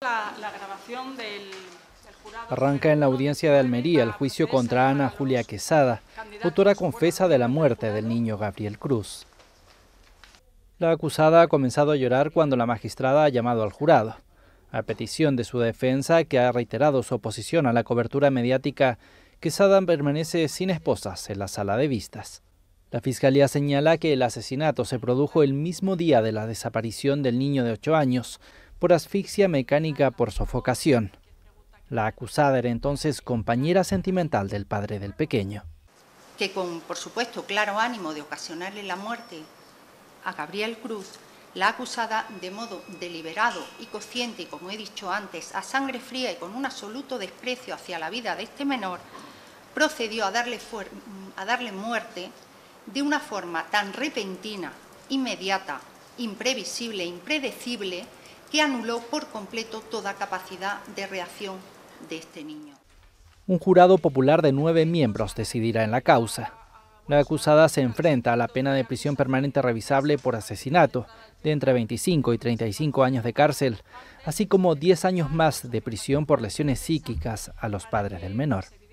La grabación del jurado. Arranca en la audiencia de Almería el juicio contra Ana Julia Quesada, autora confesa de la muerte del niño Gabriel Cruz. La acusada ha comenzado a llorar cuando la magistrada ha llamado al jurado. A petición de su defensa, que ha reiterado su oposición a la cobertura mediática, Quesada permanece sin esposas en la sala de vistas. La Fiscalía señala que el asesinato se produjo el mismo día de la desaparición del niño de 8 años, por asfixia mecánica por sofocación. La acusada era entonces compañera sentimental del padre del pequeño. Que con, por supuesto, claro ánimo de ocasionarle la muerte a Gabriel Cruz, la acusada, de modo deliberado y consciente, y como he dicho antes, a sangre fría y con un absoluto desprecio hacia la vida de este menor, procedió a darle muerte de una forma tan repentina, inmediata, imprevisible e impredecible, que anuló por completo toda capacidad de reacción de este niño. Un jurado popular de 9 miembros decidirá en la causa. La acusada se enfrenta a la pena de prisión permanente revisable por asesinato, de entre 25 y 35 años de cárcel, así como 10 años más de prisión por lesiones psíquicas a los padres del menor.